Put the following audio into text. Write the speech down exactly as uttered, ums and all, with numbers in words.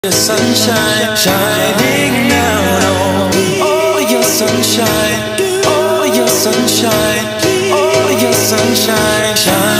Your sunshine shining down on me. Oh, your sunshine. Oh, your sunshine. Oh, your sunshine. Shine.